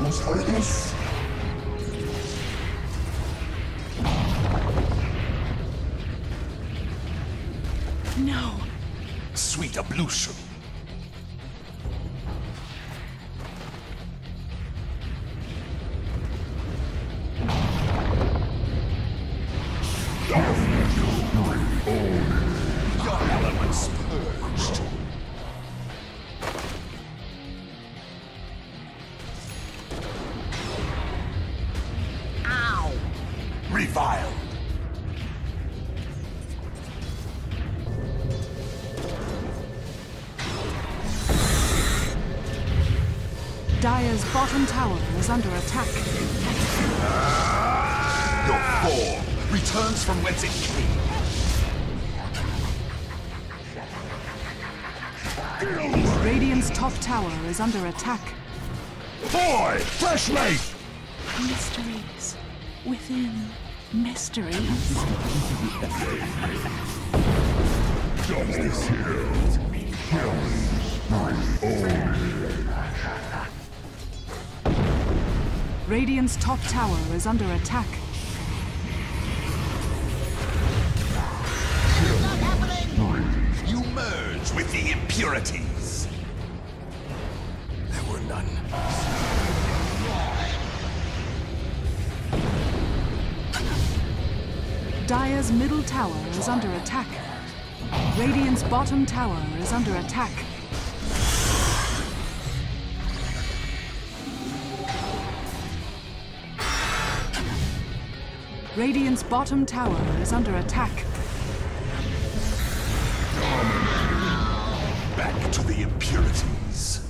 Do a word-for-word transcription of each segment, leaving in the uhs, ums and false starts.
Dire's Highness. No. Sweet ablution. Your elements purged. Ow! Reviled. Dire's bottom tower is under attack. Your form returns from whence it came. Radiant's top tower is under attack. Boy, fresh mate! Mysteries within mysteries. Double kill. Radiant's top tower is under attack. You merge with the impurities. There were none. Dire's middle tower is under attack. Radiant's bottom tower is under attack. Radiant's bottom tower is under attack. Back to the impurities.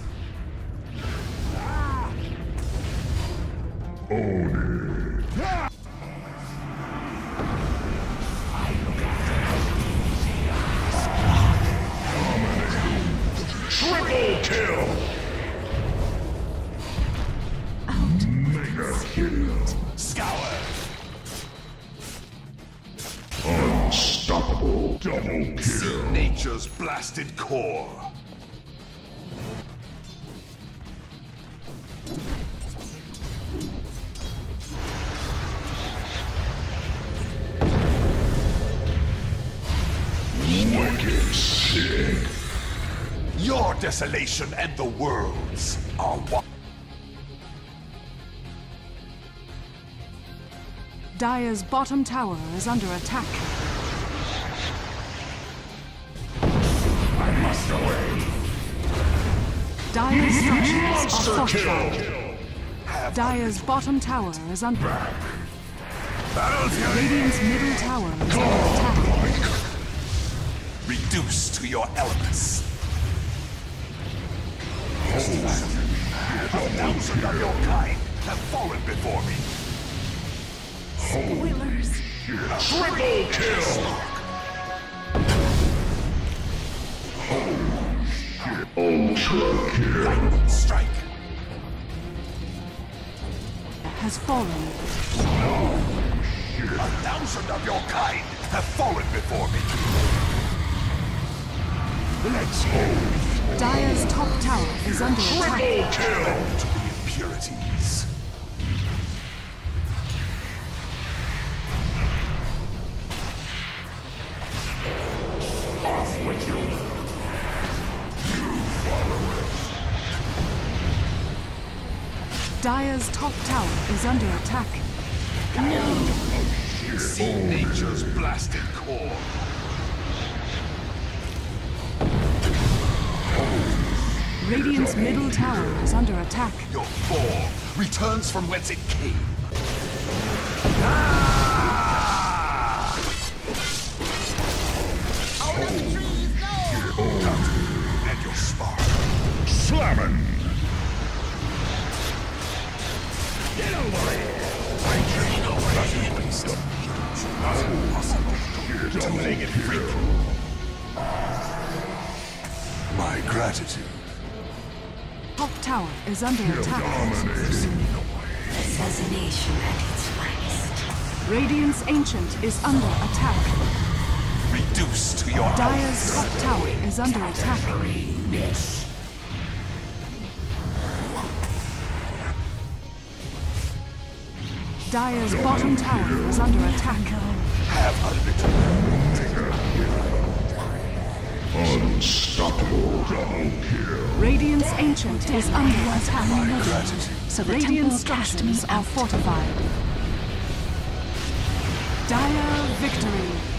Triple kill. Mega kill. Scour. Unstoppable double See kill. nature's blasted core. Wicked sick. Your desolation and the world's are one. Dire's bottom tower is under attack. I must away. Dire's structures are Monster fortified. kill. Dire's bottom tower is under Back. Battle fury. Radiant's middle tower is under attack. Reduced to your elements. A thousand of your kind have fallen before me. Spoilers. Triple kill. Ultra kill. Lightning strike. Has fallen. A thousand of your kind have fallen before me. Let's move. Dire's top tower is under attack. Triple kill. To the impurities. Off with you. You follow it. Dire's top tower is under attack. See nature's blasted core. Radiant's middle tower is under attack. Your form returns from whence it came. Ah! Out of the trees, no! And your spark. Slamming. Get over here. I train over It's not impossible to make it free. My gratitude. Top tower is under attack. Assassination at its finest. Radiant's ancient is under attack. Reduced to your Dire's top tower is under attack. Dire's bottom tower is under attack. Have a little Unstoppable double kill. Radiant's ancient is under attack. So the Radiant temple cast me structures are out. fortified. Dire victory.